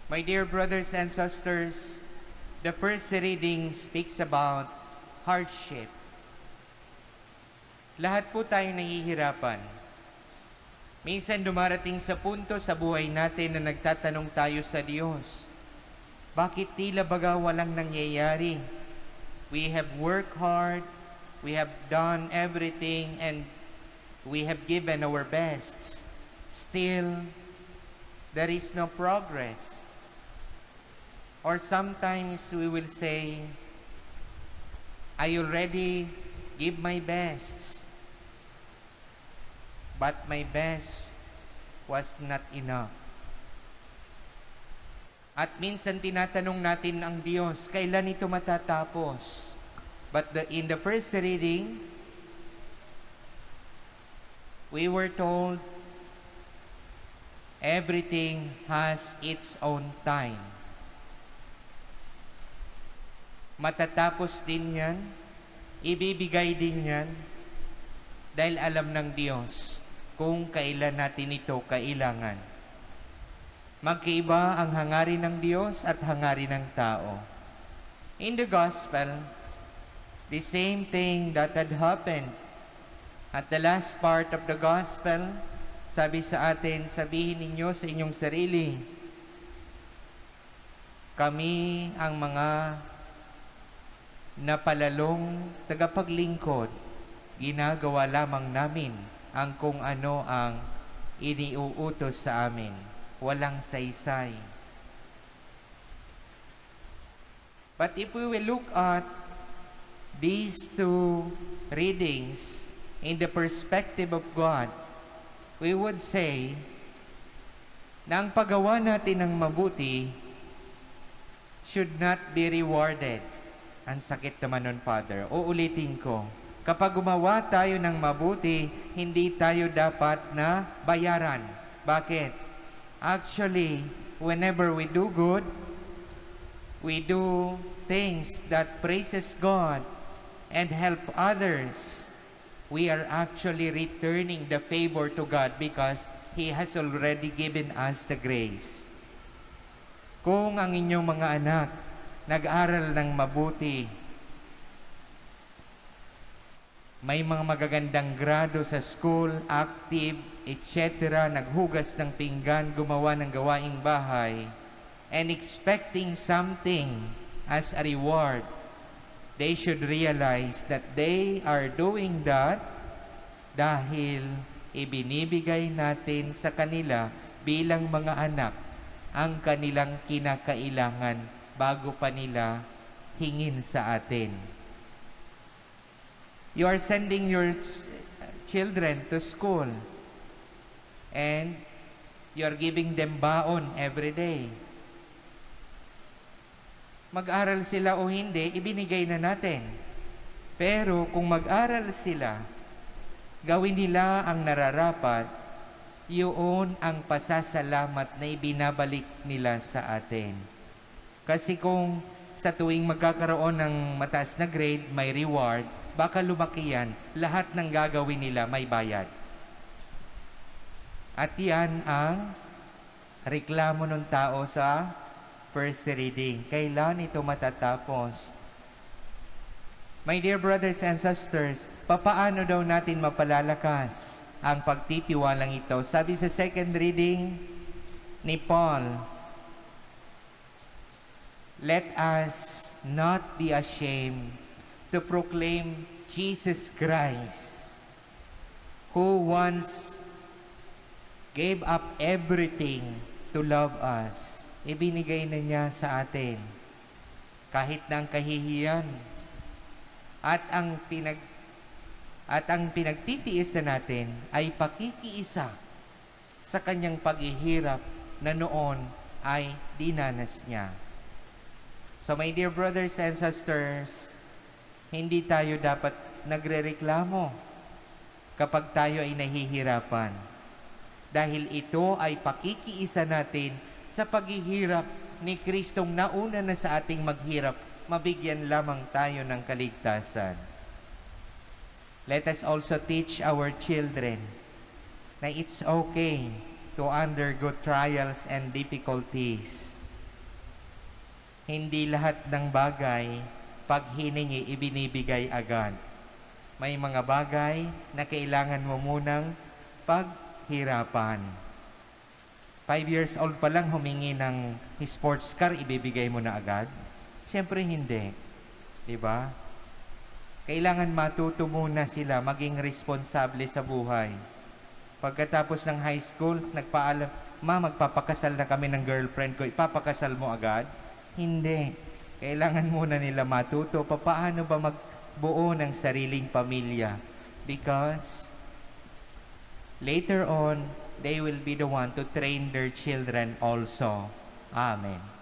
My dear brothers and sisters, the first reading speaks about hardship. Lahat po tayo nahihirapan. Minsan dumarating sa punto sa buhay natin na nagtatanong tayo sa Diyos, bakit tila baga walang nangyayari? We have worked hard, we have done everything, and we have given our bests. Still, there is no progress. Or sometimes we will say, I already give my best, but my best was not enough. At minsan tinatanong natin ang Diyos, kailan ito matatapos? But in the first reading, we were told, everything has its own time. Matatapos din yan, ibibigay din yan, dahil alam ng Diyos kung kailan natin ito kailangan. Magkaiba ang hangarin ng Diyos at hangarin ng tao. In the Gospel, the same thing that had happened. At the last part of the Gospel, sabi sa atin, sabihin ninyo sa inyong sarili, kami ang mga napalalong tagapaglingkod, ginagawa lamang namin ang kung ano ang iniuutos sa amin. Walang saysay. But if we will look at these two readings in the perspective of God, we would say na ang paggawa natin ng mabuti should not be rewarded. Ang sakit naman nun, Father. Uulitin ko. Kapag gumawa tayo ng mabuti, hindi tayo dapat na bayaran. Bakit? Actually, whenever we do good, we do things that praises God and help others, we are actually returning the favor to God because He has already given us the grace. Kung ang inyong mga anak nag-aral ng mabuti, may mga magagandang grado sa school, active, etc., naghugas ng pinggan, gumawa ng gawaing bahay, and expecting something as a reward, they should realize that they are doing that dahil ibinibigay natin sa kanila bilang mga anak ang kanilang kinakailangan bago pa nila hingin sa atin. You are sending your children to school and you are giving them baon every day. Mag-aral sila o hindi, ibinigay na natin. Pero kung mag-aral sila, gawin nila ang nararapat, yun ang pasasalamat na ibinabalik nila sa atin. Kasi kung sa tuwing magkakaroon ng mataas na grade, may reward, baka lumaki yan, lahat ng gagawin nila may bayad. At yan ang reklamo ng tao sa first reading. Kailan ito matatapos? My dear brothers and sisters, papaano daw natin mapalalakas ang pagtitiwalang ito? Sabi sa second reading ni Paul, let us not be ashamed to proclaim Jesus Christ, who once gave up everything to love us. Ibinigay na niya sa atin kahit ng kahihiyan. At ang pinagtitiisan natin ay pakikiisa sa kanyang paghihirap na noon ay dinanas niya. So my dear brothers and sisters, hindi tayo dapat nagrereklamo kapag tayo ay nahihirapan. Dahil ito ay pakikiisa natin sa paghihirap ni Kristong nauna na sa ating maghirap, mabigyan lamang tayo ng kaligtasan. Let us also teach our children na it's okay to undergo trials and difficulties. Hindi lahat ng bagay, pag hiningi, ibinibigay agad. May mga bagay na kailangan mo munang paghirapan. 5 years old pa lang humingi ng sports car, ibibigay mo na agad? Siyempre hindi. Diba? Kailangan matuto muna sila maging responsable sa buhay. Pagkatapos ng high school, nagpaalam, "Ma, magpapakasal na kami ng girlfriend ko." Ipapakasal mo agad? Hindi. Kailangan muna nila matuto paano ba magbuo ng sariling pamilya. Because later on, they will be the one to train their children also. Amen.